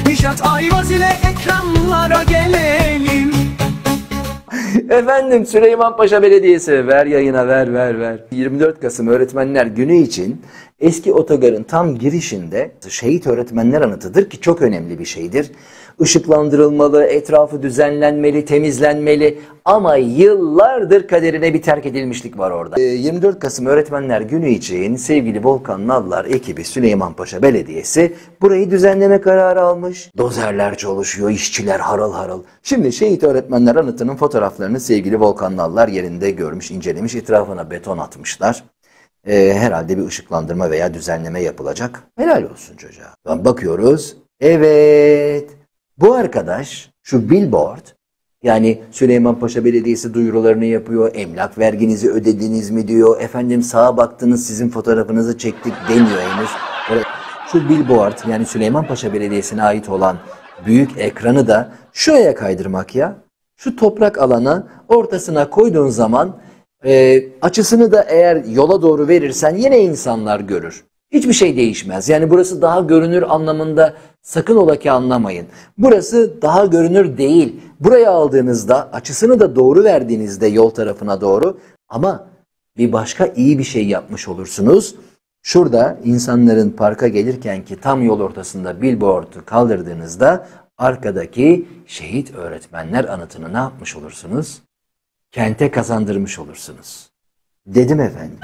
Nişat Ayvaz ile ekranlara gelelim. Efendim, Süleymanpaşa Belediyesi ver yayına, ver. 24 Kasım Öğretmenler Günü için eski otogarın tam girişinde şehit öğretmenler anıtıdır ki çok önemli bir şeydir. Işıklandırılmalı, etrafı düzenlenmeli, temizlenmeli ama yıllardır kaderine bir terk edilmişlik var orada. 24 Kasım Öğretmenler Günü için sevgili Volkan Nallar ekibi Süleymanpaşa Belediyesi burayı düzenleme kararı almış. Dozerler çalışıyor, işçiler harıl harıl. Şimdi şehit öğretmenler anıtının fotoğraflarını sevgili Volkan Nallar yerinde görmüş, incelemiş, etrafına beton atmışlar. Herhalde bir ışıklandırma veya düzenleme yapılacak. Helal olsun çocuğa. Bakıyoruz. Evet. Bu arkadaş şu billboard, yani Süleymanpaşa Belediyesi duyurularını yapıyor. Emlak verginizi ödediniz mi diyor. Efendim sağa baktınız, sizin fotoğrafınızı çektik demiyor henüz. Şu billboard, yani Süleymanpaşa Belediyesi'ne ait olan büyük ekranı da şuraya kaydırmak ya. Şu toprak alana ortasına koyduğun zaman açısını da eğer yola doğru verirsen yine insanlar görür. Hiçbir şey değişmez. Yani burası daha görünür anlamında sakın ola ki anlamayın. Burası daha görünür değil. Buraya aldığınızda, açısını da doğru verdiğinizde yol tarafına doğru, ama bir başka iyi bir şey yapmış olursunuz. Şurada insanların parka gelirken ki tam yol ortasında billboard'u kaldırdığınızda arkadaki şehit öğretmenler anıtını ne yapmış olursunuz? Kente kazandırmış olursunuz. Dedim efendim.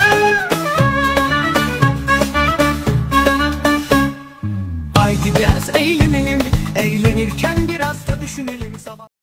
Haydi biraz eğlenelim, eğlenirken biraz da düşünelim sabah.